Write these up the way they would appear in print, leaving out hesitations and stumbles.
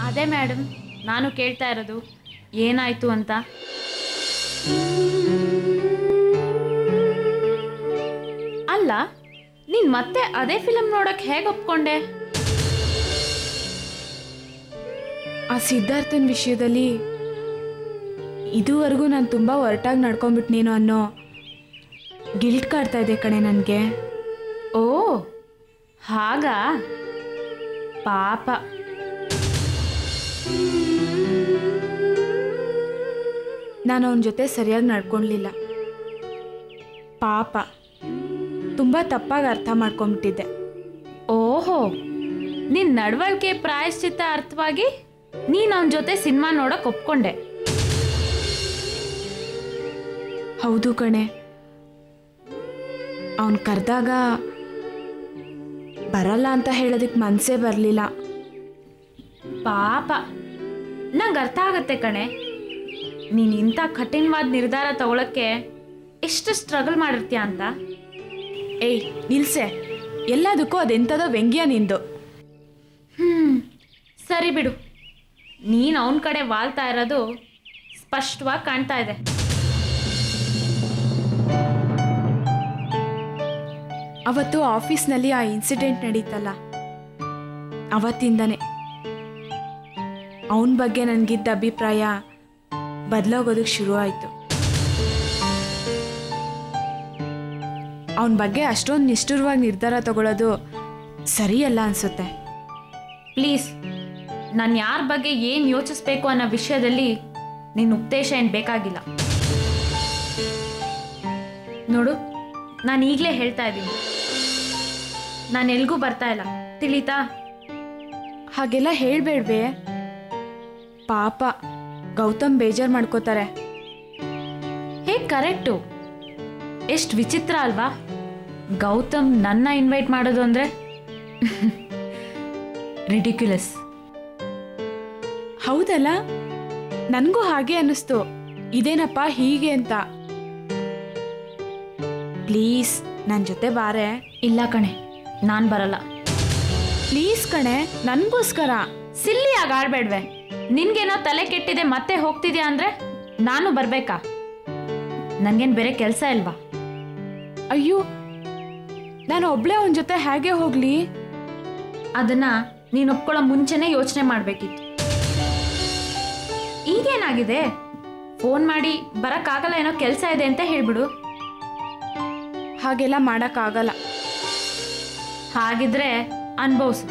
ಅದೇ ಮೇಡಮ್ ನಾನು ಕೇಳ್ತಾ ಇರೋದು ಏನಾಯ್ತು ಅಂತ. ಅಲ್ಲ ನೀನ್ ಮತ್ತೆ ಅದೇ ಫಿಲಮ್ ನೋಡಕ್ ಹೇಗೆ ಒಪ್ಕೊಂಡೆ? ಆ ಸಿದ್ಧಾರ್ಥನ್ ವಿಷಯದಲ್ಲಿ ಇದುವರೆಗೂ ನಾನು ತುಂಬ ಹೊರಟಾಗಿ ನಡ್ಕೊಂಡ್ಬಿಟ್ನೇನೋ ಅನ್ನೋ ಗಿಲ್ಟ್ ಕಾಡ್ತಾ ಇದೆ ಕಣೆ ನನಗೆ. ಓ ಹಾಗಾ? ಪಾಪ. ನಾನು ಅವನ ಜೊತೆ ಸರಿಯಾಗಿ ನಡ್ಕೊಳ್ಲಿಲ್ಲ. ಪಾಪ ತುಂಬ ತಪ್ಪಾಗಿ ಅರ್ಥ ಮಾಡ್ಕೊಂಡ್ಬಿಟ್ಟಿದ್ದೆ. ಓಹೋ, ನಿನ್ನ ನಡವಳಿಕೆ ಪ್ರಾಯಶ್ಚಿತ್ತ ಅರ್ಥವಾಗಿ ನೀನು ಅವನ ಜೊತೆ ಸಿನಿಮಾ ನೋಡಕ್ ಒಪ್ಕೊಂಡೆ? ಹೌದು ಕಣೆ. ಅವನು ಕರೆದಾಗ ಬರಲ್ಲ ಅಂತ ಹೇಳೋದಕ್ಕೆ ಮನಸ್ಸೇ ಬರಲಿಲ್ಲ. ಪಾಪ, ನಂಗೆ ಅರ್ಥ ಆಗತ್ತೆ ಕಣೆ. ನೀನು ಇಂಥ ಕಠಿಣವಾದ ನಿರ್ಧಾರ ತಗೊಳಕ್ಕೆ ಎಷ್ಟು ಸ್ಟ್ರಗಲ್ ಮಾಡಿರ್ತೀಯ ಅಂತ. ಏಯ್ ನಿಲ್ಸೆ, ಎಲ್ಲದಕ್ಕೂ ಅದೆಂಥದೋ ವ್ಯಂಗ್ಯ ನಿಂದು. ಸರಿ ಬಿಡು, ನೀನು ಅವನ ಕಡೆ ವಾಲ್ತಾ ಇರೋದು ಸ್ಪಷ್ಟವಾಗಿ ಕಾಣ್ತಾ ಇದೆ. ಅವತ್ತು ಆಫೀಸ್ನಲ್ಲಿ ಆ ಇನ್ಸಿಡೆಂಟ್ ನಡೀತಲ್ಲ, ಅವತ್ತಿಂದನೇ ಅವನ ಬಗ್ಗೆ ನನಗಿದ್ದ ಅಭಿಪ್ರಾಯ ಬದಲಾಗೋದಕ್ಕೆ ಶುರು ಆಯಿತು. ಅವನ ಬಗ್ಗೆ ಅಷ್ಟೊಂದು ನಿಷ್ಠುರವಾಗಿ ನಿರ್ಧಾರ ತಗೊಳ್ಳೋದು ಸರಿಯಲ್ಲ ಅನಿಸುತ್ತೆ. ಪ್ಲೀಸ್, ನಾನು ಯಾರ ಬಗ್ಗೆ ಏನು ಯೋಚಿಸ್ಬೇಕು ಅನ್ನೋ ವಿಷಯದಲ್ಲಿ ನಿನ್ನ ಉಪದೇಶ ಏನು ಬೇಕಾಗಿಲ್ಲ. ನೋಡು, ನಾನು ಈಗಲೇ ಹೇಳ್ತಾ ಇದ್ದೀನಿ, ನಾನು ಎಲ್ಗೂ ಬರ್ತಾ ಇಲ್ಲ, ತಿಳಿತಾ? ಹಾಗೆಲ್ಲ ಹೇಳಬೇಡ್ವೇ. ಪಾಪ ಗೌತಮ್ ಬೇಜಾರು ಮಾಡ್ಕೋತಾರೆ. ಹೇ ಕರೆಕ್ಟು. ಎಷ್ಟು ವಿಚಿತ್ರ ಅಲ್ವಾ ಗೌತಮ್ ನನ್ನ ಇನ್ವೈಟ್ ಮಾಡೋದು ಅಂದರೆ. ರಿಡಿಕ್ಯುಲಸ್. ಹೌದಲ್ಲ, ನನಗೂ ಹಾಗೆ ಅನ್ನಿಸ್ತು. ಇದೇನಪ್ಪ ಹೀಗೆ ಅಂತ. ಪ್ಲೀಸ್ ನನ್ನ ಜೊತೆ ಬಾರೆ. ಇಲ್ಲ ಕಣೆ, ನಾನು ಬರಲ್ಲ. ಪ್ಲೀಸ್ ಕಣೆ, ನನಗೋಸ್ಕರ. ಸಿಲ್ಲಿಯಾಗಿ ಆಡ್ಬೇಡ್ವೆ. ನಿನ್ಗೇನೋ ತಲೆ ಕೆಟ್ಟಿದೆ ಮತ್ತೆ ಹೋಗ್ತಿದ್ಯಾ ಅಂದರೆ ನಾನು ಬರಬೇಕಾ? ನನಗೇನು ಬೇರೆ ಕೆಲಸ ಇಲ್ವಾ? ಅಯ್ಯೋ, ನಾನು ಒಬ್ಳೆ ಅವನ ಜೊತೆ ಹೇಗೆ ಹೋಗ್ಲಿ? ಅದನ್ನ ನೀನು ಒಪ್ಕೊಳ್ಳೋ ಮುಂಚೆನೇ ಯೋಚನೆ ಮಾಡಬೇಕಿತ್ತು. ಈಗೇನಾಗಿದೆ? ಫೋನ್ ಮಾಡಿ ಬರೋಕ್ಕಾಗಲ್ಲ, ಏನೋ ಕೆಲಸ ಇದೆ ಅಂತ ಹೇಳ್ಬಿಡು. ಹಾಗೆಲ್ಲ ಮಾಡೋಕ್ಕಾಗಲ್ಲ. ಹಾಗಿದ್ರೆ ಅನುಭವಿಸು.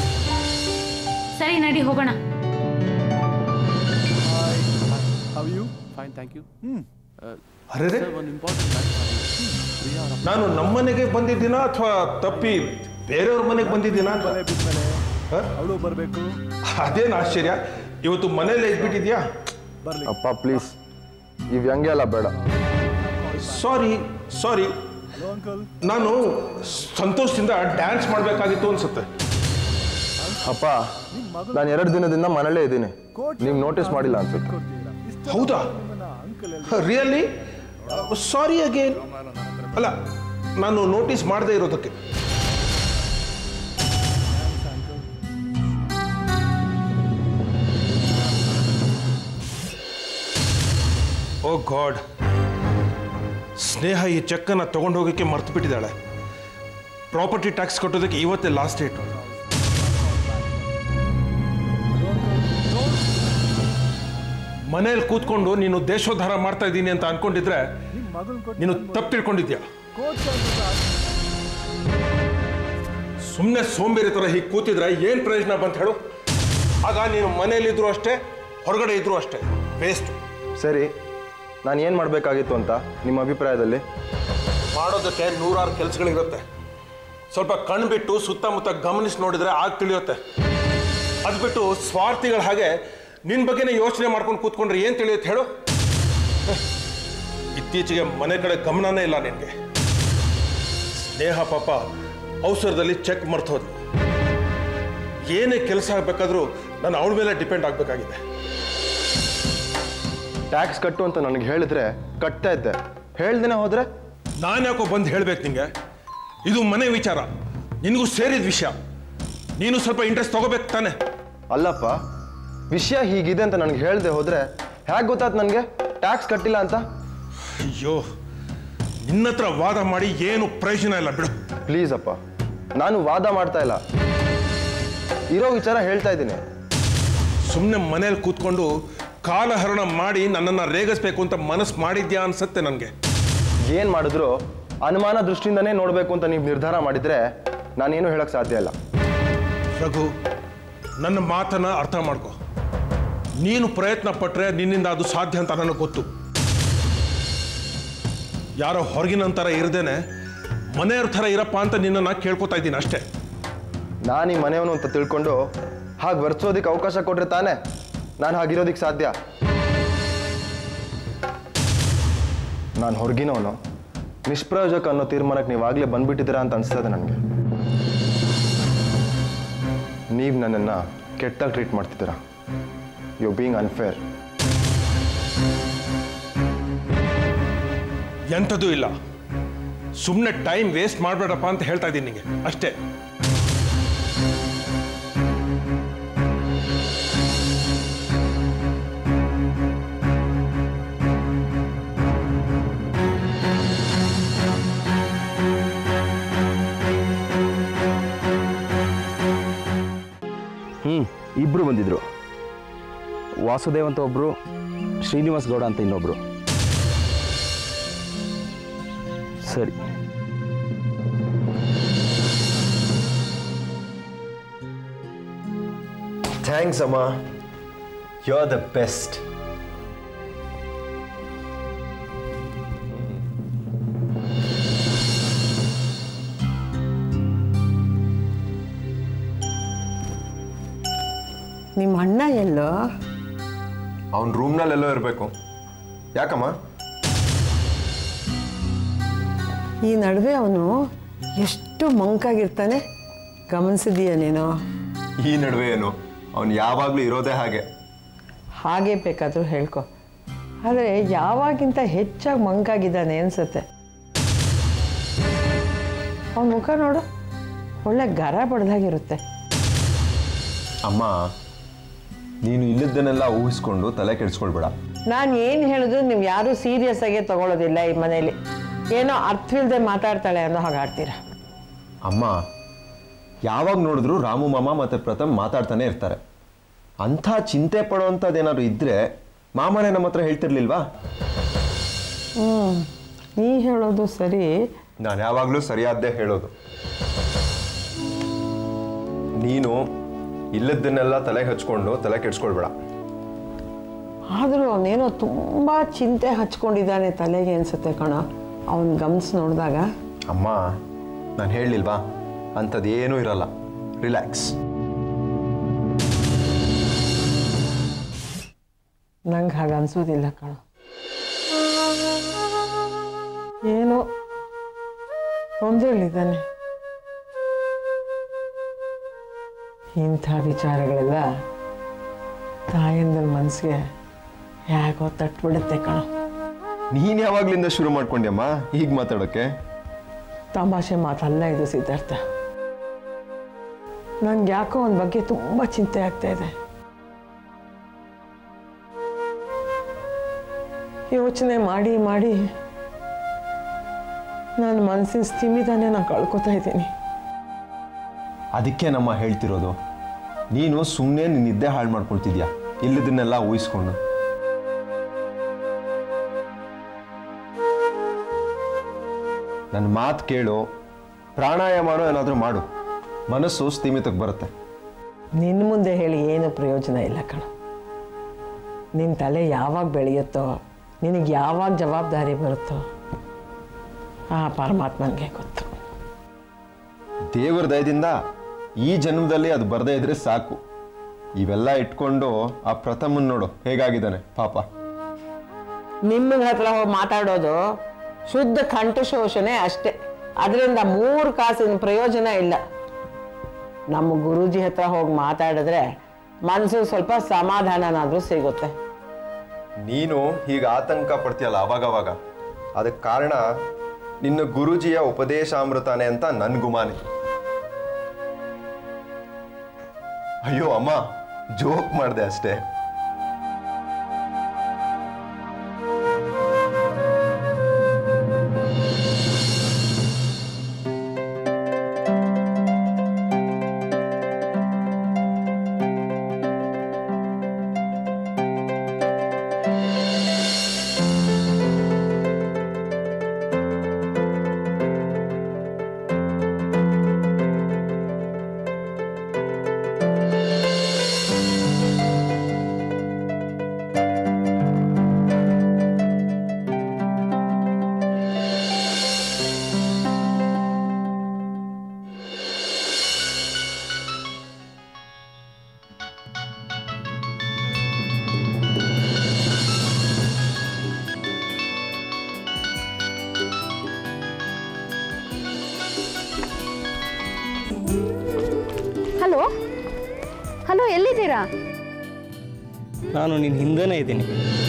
ಸರಿ, ನಡಿ ಹೋಗೋಣ. ಅರೆ, ನಾನು ನಮ್ಮನೆಗೆ ಬಂದಿದ್ದೀನ ಅಥವಾ ತಪ್ಪಿ ಬೇರೆಯವ್ರ ಮನೆಗೆ ಬಂದಿದ್ದೀನ? ಅವಳು ಬರಬೇಕು. ಅದೇನು ಆಶ್ಚರ್ಯ, ಇವತ್ತು ಮನೇಲೆ ಇದ್ಬಿಟ್ಟಿದ್ಯಾ? ಅಪ್ಪ ಪ್ಲೀಸ್, ಈ ವ್ಯಂಗ್ಯ ಎಲ್ಲ ಬೇಡ. ಸಾರಿ, ನಾನು ಸಂತೋಷದಿಂದ ಡ್ಯಾನ್ಸ್ ಮಾಡಬೇಕಾಗಿತ್ತು ಅನ್ಸುತ್ತೆ. ಅಪ್ಪ, ನಾನು 2 ದಿನದಿಂದ ಮನೇಲೇ ಇದ್ದೀನಿ. ನೀವು ನೋಟಿಸ್ ಮಾಡಿಲ್ಲ ಅನ್ಸುತ್ತೆ. ಹೌದಾ? Really sorry again. ಅಲ್ಲ, ನಾನು ನೋಟಿಸ್ ಮಾಡದೇ ಇರೋದಕ್ಕೆ. ಓ ಗಾಡ್, ಸ್ನೇಹ ಈ ಚೆಕ್ಕನ್ನು ತಗೊಂಡು ಹೋಗೋಕ್ಕೆ ಮರ್ತು ಬಿಟ್ಟಿದ್ದಾಳೆ. ಪ್ರಾಪರ್ಟಿ ಟ್ಯಾಕ್ಸ್ ಕಟ್ಟೋದಕ್ಕೆ ಇವತ್ತೇ ಲಾಸ್ಟ್ ಡೇಟ್. ಮನೇಲಿ ಕೂತ್ಕೊಂಡು ನೀನು ದೇಶೋದ್ಧಾರ ಮಾಡ್ತಾ ಇದ್ದೀನಿ ಅಂತ ಅನ್ಕೊಂಡಿದ್ರೆ ನೀನು ತಪ್ಪು ತಿಳ್ಕೊಂಡಿದ್ಯಾ. ಸುಮ್ಮನೆ ಸೋಂಬೇರಿ ಥರ ಹೀಗೆ ಕೂತಿದ್ರೆ ಏನು ಪ್ರಯೋಜನ ಬಂತ ಹೇಳು? ಆಗ ನೀನು ಮನೇಲಿದ್ರು ಅಷ್ಟೇ, ಹೊರಗಡೆ ಇದ್ರು ಅಷ್ಟೇ, ವೇಸ್ಟ್. ಸರಿ, ನಾನು ಏನು ಮಾಡಬೇಕಾಗಿತ್ತು ಅಂತ ನಿಮ್ಮ ಅಭಿಪ್ರಾಯದಲ್ಲಿ? ಮಾಡೋದಕ್ಕೆ 100 ಕೆಲಸಗಳಿರುತ್ತೆ. ಸ್ವಲ್ಪ ಕಣ್ಣು ಬಿಟ್ಟು ಸುತ್ತಮುತ್ತ ಗಮನಿಸಿ ನೋಡಿದ್ರೆ ಆಗ ತಿಳಿಯುತ್ತೆ. ಅದು ಬಿಟ್ಟು ಸ್ವಾರ್ಥಿಗಳ ಹಾಗೆ ನಿನ್ನ ಬಗ್ಗೆನೇ ಯೋಚನೆ ಮಾಡ್ಕೊಂಡು ಕೂತ್ಕೊಂಡ್ರೆ ಏನು ತಿಳಿಯುತ್ತೆ ಹೇಳು? ಇತ್ತೀಚೆಗೆ ಮನೆ ಕಡೆ ಗಮನನೇ ಇಲ್ಲ ನಿನಗೆ. ಸ್ನೇಹ ಪಾಪ ಅವಸರದಲ್ಲಿ ಚೆಕ್ ಮರ್ತೋದು. ಏನೇ ಕೆಲಸ ಆಗಬೇಕಾದ್ರೂ ನಾನು ಅವಳ ಮೇಲೆ ಡಿಪೆಂಡ್ ಆಗಬೇಕಾಗಿದೆ. ಟ್ಯಾಕ್ಸ್ ಕಟ್ಟು ಅಂತ ನನಗೆ ಹೇಳಿದ್ರೆ ಕಟ್ತಾ ಇದ್ದೆ. ಹೇಳ್ದೇನೆ ಹೋದ್ರೆ ನಾನು ಯಾಕೋ ಬಂದು ಹೇಳ್ಬೇಕು ನಿಂಗೆ? ಇದು ಮನೆ ವಿಚಾರ, ನಿನಗೂ ಸೇರಿದ ವಿಷಯ. ನೀನು ಸ್ವಲ್ಪ ಇಂಟ್ರೆಸ್ಟ್ ತಗೋಬೇಕು ತಾನೆ? ಅಲ್ಲಪ್ಪ, ವಿಷಯ ಹೀಗಿದೆ ಅಂತ ನನಗೆ ಹೇಳ್ದೆ ಹೋದರೆ ಹೇಗೆ ಗೊತ್ತಾಯ್ತು ನನಗೆ ಟ್ಯಾಕ್ಸ್ ಕಟ್ಟಿಲ್ಲ ಅಂತ? ಅಯ್ಯೋ, ನಿನ್ನ ಹತ್ರ ವಾದ ಮಾಡಿ ಏನು ಪ್ರಯೋಜನ ಇಲ್ಲ ಬಿಡು. ಪ್ಲೀಸ್ ಅಪ್ಪ, ನಾನು ವಾದ ಮಾಡ್ತಾ ಇಲ್ಲ, ಇರೋ ವಿಚಾರ ಹೇಳ್ತಾ ಇದ್ದೀನಿ. ಸುಮ್ಮನೆ ಮನೇಲಿ ಕೂತ್ಕೊಂಡು ಕಾಲಹರಣ ಮಾಡಿ ನನ್ನನ್ನು ರೇಗಿಸ್ಬೇಕು ಅಂತ ಮನಸ್ಸು ಮಾಡಿದ್ಯಾ ಅನ್ಸತ್ತೆ ನನಗೆ. ಏನು ಮಾಡಿದ್ರು ಅನುಮಾನ ದೃಷ್ಟಿಯಿಂದನೇ ನೋಡಬೇಕು ಅಂತ ನೀವು ನಿರ್ಧಾರ ಮಾಡಿದರೆ ನಾನೇನು ಹೇಳೋಕ್ಕೆ ಸಾಧ್ಯ ಇಲ್ಲ. ರಘು, ನನ್ನ ಮಾತನ್ನು ಅರ್ಥ ಮಾಡ್ಕೊ. ನೀನು ಪ್ರಯತ್ನ ಪಟ್ಟರೆ ನಿನ್ನಿಂದ ಅದು ಸಾಧ್ಯ ಅಂತ ನನಗೆ ಗೊತ್ತು. ಯಾರೋ ಹೊರಗಿನಂತರ ಇರದೇನೆ ಮನೆಯವ್ರ ಥರ ಇರಪ್ಪ ಅಂತ ನಿನ್ನನ್ನು ಕೇಳ್ಕೊತಾ ಇದ್ದೀನಿ ಅಷ್ಟೇ. ನಾನು ಈ ಮನೆಯವನು ಅಂತ ತಿಳ್ಕೊಂಡು ಹಾಗೆ ವರ್ತಿಸೋದಕ್ಕೆ ಅವಕಾಶ ಕೊಟ್ಟರೆ ತಾನೇ ನಾನು ಹಾಗಿರೋದಕ್ಕೆ ಸಾಧ್ಯ. ನಾನು ಹೊರಗಿನವನು, ನಿಷ್ಪ್ರಯೋಜಕ ಅನ್ನೋ ತೀರ್ಮಾನಕ್ಕೆ ನೀವಾಗಲೇ ಬಂದ್ಬಿಟ್ಟಿದ್ದೀರಾ ಅಂತ ಅನಿಸ್ತದೆ ನನಗೆ. ನೀವು ನನ್ನನ್ನು ಕೆಟ್ಟಾಗಿ ಟ್ರೀಟ್ ಮಾಡ್ತಿದ್ದೀರಾ. You being unfair. ಎಂಥದ್ದು ಇಲ್ಲ, ಸುಮ್ಮನೆ ಟೈಮ್ ವೇಸ್ಟ್ ಮಾಡಬೇಡಪ್ಪ ಅಂತ ಹೇಳ್ತಾ ಇದ್ದೀನಿ ನಿಮಗೆ ಅಷ್ಟೇ. ಇಬ್ಬರು ಬಂದಿದ್ರು. ವಾಸುದೇವ್ ಅಂತ ಒಬ್ಬರು, ಶ್ರೀನಿವಾಸ್ ಗೌಡ ಅಂತ ಇನ್ನೊಬ್ಬರು. ಸರಿ, ಥ್ಯಾಂಕ್ಸ್ ಅಮ್ಮ, ಯು ಆರ್ ದ ಬೆಸ್ಟ್. ನಿಮ್ಮ ಅಣ್ಣ ಎಲ್ಲೋ? ಅವನ ರೂಮ್ನಲ್ಲೆಲ್ಲೋ ಇರಬೇಕು. ಯಾಕಮ್ಮ? ಈ ನಡುವೆ ಅವನು ಎಷ್ಟು ಮಂಕಾಗಿರ್ತಾನೆ, ಗಮನಿಸಿದೀಯ ನೀನು? ಈ ನಡುವೆ ಏನು, ಅವನು ಯಾವಾಗಲೂ ಇರೋದೇ ಹಾಗೆ. ಹಾಗೆ ಬೇಕಾದರೂ ಹೇಳ್ಕೊ, ಆದರೆ ಯಾವಾಗಿಂತ ಹೆಚ್ಚಾಗಿ ಮಂಕಾಗಿದ್ದಾನೆ ಅನ್ಸುತ್ತೆ. ಅವನ ಮುಖ ನೋಡು, ಒಳ್ಳೆ ಗರ ಬಡ್ದಾಗಿರುತ್ತೆ. ಅಮ್ಮ, ನೀನು ಇಲ್ಲದನ್ನೆಲ್ಲ ಊಹಿಸ್ಕೊಂಡು ತಲೆ ಕೆಡಿಸ್ಕೊಳ್ಬೇಡ. ನಾನು ಏನು ಹೇಳಿದ್ರು ನೀವು ಯಾರೂ ಸೀರಿಯಸ್ ಆಗೇ ತಗೊಳ್ಳೋದಿಲ್ಲ. ಈ ಮನೇಲಿ ಏನೋ ಅರ್ಥವಿಲ್ಲದೆ ಮಾತಾಡ್ತಾಳೆ ಅನ್ನೋ ಹಾಗೆ ಆಡ್ತೀರ. ಅಮ್ಮ, ಯಾವಾಗ ನೋಡಿದ್ರು ರಾಮು ಮಾಮ ಮತ್ತು ಪ್ರಥಮ್ ಮಾತಾಡ್ತಾನೆ ಇರ್ತಾರೆ. ಅಂಥ ಚಿಂತೆ ಪಡೋವಂಥದ್ದೇನಾದ್ರು ಇದ್ದರೆ ಮಾಮನೇ ನಮ್ಮ ಹತ್ರ ಹೇಳ್ತಿರ್ಲಿಲ್ವಾ? ನೀ ಹೇಳೋದು ಸರಿ. ನಾನು ಯಾವಾಗಲೂ ಸರಿಯಾದ್ದೇ ಹೇಳೋದು. ನೀನು ಇಲ್ಲದನ್ನೆಲ್ಲ ತಲೆಗೆ ಹಚ್ಕೊಂಡು ತಲೆ ಕೆಡಿಸ್ಕೊಳ್ಬೇಡ. ಆದರೂ ಅವನೇನೋ ತುಂಬ ಚಿಂತೆ ಹಚ್ಕೊಂಡಿದ್ದಾನೆ ತಲೆಗೆ ಅನ್ಸುತ್ತೆ ಕಣ, ಅವನು ಗಮನಿಸಿ ನೋಡಿದಾಗ. ಅಮ್ಮ, ನಾನು ಹೇಳಲಿಲ್ವಾ, ಅಂಥದ್ದೇನೂ ಇರಲ್ಲ, ರಿಲ್ಯಾಕ್ಸ್. ನಂಗೆ ಹಾಗೆ ಅನ್ಸೋದಿಲ್ಲ ಕಣ. ಏನೋ ತೊಂದರೆಗಳಿದ್ದಾನೆ. ಇಂಥ ವಿಚಾರಗಳೆಲ್ಲ ತಾಯಂದ್ರ ಮನಸ್ಸಿಗೆ ಯಾಕೋ ತಟ್ಬಿಡುತ್ತೆ ಕಣ. ನೀನು ಯಾವಾಗಲಿಂದ ಶುರು ಮಾಡ್ಕೊಂಡ್ಯಮ್ಮ ಹೀಗೆ ಮಾತಾಡೋಕ್ಕೆ? ತಮಾಷೆ ಮಾತಲ್ಲ ಇದು ಸಿದ್ಧಾರ್ಥ. ನನ್ಗೆ ಯಾಕೋ ಅವನ ಬಗ್ಗೆ ತುಂಬ ಚಿಂತೆ ಆಗ್ತಾ ಇದೆ. ಯೋಚನೆ ಮಾಡಿ ಮಾಡಿ ನನ್ನ ಮನಸ್ಸಿನ ಸ್ಥಿಮಿತಾನೆ ನಾನು ಕಳ್ಕೊತಾ ಇದ್ದೀನಿ. ಅದಕ್ಕೆ ನಮ್ಮ ಹೇಳ್ತಿರೋದು, ನೀನು ಸುಮ್ಮನೆ ನಿನ್ನಿದ್ದೆ ಹಾಳು ಮಾಡ್ಕೊಳ್ತಿದ್ಯಾ ಇಲ್ಲದನ್ನೆಲ್ಲ ಊಹಿಸ್ಕೊಂಡು. ನನ್ನ ಮಾತು ಕೇಳು, ಪ್ರಾಣಾಯಾಮನೋ ಏನಾದರೂ ಮಾಡು, ಮನಸ್ಸು ಸ್ಥಿಮಿತಕ್ಕೆ ಬರುತ್ತೆ. ನಿನ್ನ ಮುಂದೆ ಹೇಳಿ ಏನು ಪ್ರಯೋಜನ ಇಲ್ಲ ಕಣ. ನಿನ್ನ ತಲೆ ಯಾವಾಗ ಬೆಳೆಯುತ್ತೋ, ನಿನಗೆ ಯಾವಾಗ ಜವಾಬ್ದಾರಿ ಬರುತ್ತೋ ಆ ಪರಮಾತ್ಮನಿಗೆ ಗೊತ್ತು. ದೇವರ ದಯದಿಂದ ಈ ಜನ್ಮದಲ್ಲಿ ಅದು ಬರದೇ ಇದ್ರೆ ಸಾಕು. ಇವೆಲ್ಲ ಇಟ್ಕೊಂಡು ಆ ಪ್ರಥಮನ್ ನೋಡು ಹೇಗಾಗಿದ್ದಾನೆ ಪಾಪ. ನಿಮ್ಮ ಹತ್ರ ಹೋಗಿ ಮಾತಾಡೋದು ಶುದ್ಧ ಕಂಠಶೋಷಣೆ ಅಷ್ಟೇ. ಅದರಿಂದ 3 ಕಾಸಿನ ಪ್ರಯೋಜನ ಇಲ್ಲ. ನಮ್ಮ ಗುರೂಜಿ ಹತ್ರ ಹೋಗಿ ಮಾತಾಡಿದ್ರೆ ಮನಸ್ಸು ಸ್ವಲ್ಪ ಸಮಾಧಾನನಾದ್ರೂ ಸಿಗುತ್ತೆ. ನೀನು ಹೀಗೆ ಆತಂಕ ಪಡ್ತೀಯಲ್ಲ ಅವಾಗವಾಗ, ಅದಕ್ಕೆ ಕಾರಣ ನಿನ್ನ ಗುರೂಜಿಯ ಉಪದೇಶಾಮೃತಾನೆ ಅಂತ ನನ್ನ ಗುಮಾನಿ. ಅಯ್ಯೋ ಅಮ್ಮ, ಜೋಕ್ ಮಾಡಿದೆ ಅಷ್ಟೇ. ಹಲೋ ಹಲೋ, ಎಲ್ಲಿದ್ದೀರಾ? ನಾನು ನಿನ್ನ ಹಿಂದೆನೇ ಇದ್ದೀನಿ.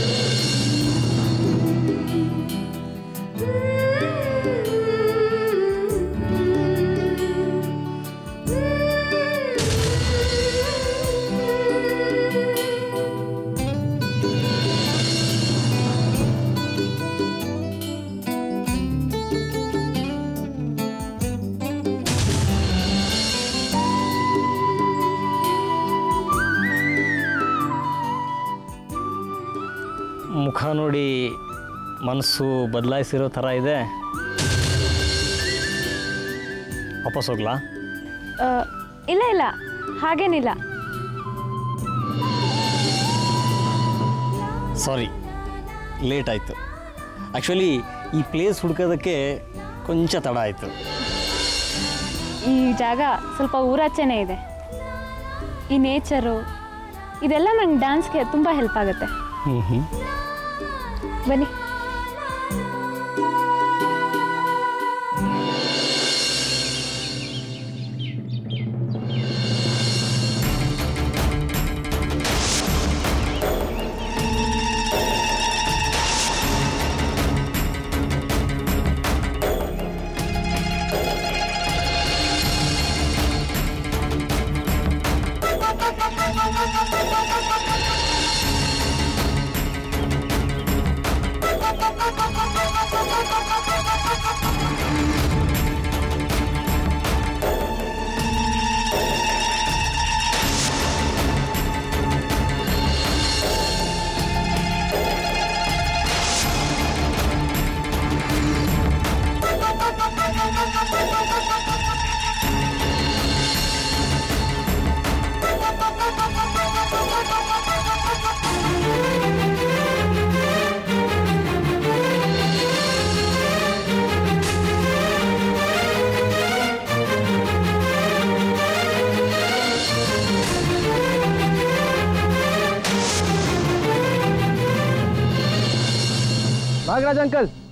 ಮುಖ ನೋಡಿ ಮನಸ್ಸು ಬದಲಾಯಿಸಿರೋ ಥರ ಇದೆ. ವಾಪಸ್ ಹೋಗ್ಲಾ? ಇಲ್ಲ ಇಲ್ಲ, ಹಾಗೇನಿಲ್ಲ. ಸಾರಿ, ಲೇಟ್ ಆಯಿತು. ಆ್ಯಕ್ಚುಲಿ ಈ ಪ್ಲೇಸ್ ಹುಡ್ಕೋದಕ್ಕೆ ಕೊಂಚ ತಡ ಆಯಿತು. ಈ ಜಾಗ ಸ್ವಲ್ಪ ಊರಾಚೆನೇ ಇದೆ. ಈ ನೇಚರು ಇದೆಲ್ಲ ನಂಗೆ ಡ್ಯಾನ್ಸ್ಗೆ ತುಂಬ ಹೆಲ್ಪ್ ಆಗುತ್ತೆ. ಬನ್ನಿ. ನಾಗರಾಜ್ ಅಂಕಲ್,